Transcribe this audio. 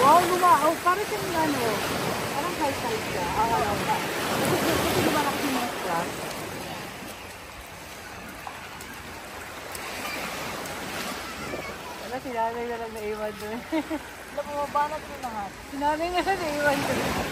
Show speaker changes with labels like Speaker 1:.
Speaker 1: Oh, oh, para siyang ano, parang high tide siya. Kasi lumalak yung mga strass. Wala, sinanay na lang naiwan doon.
Speaker 2: Bumaba na din lahat.
Speaker 1: Sinanay na lang naiwan doon.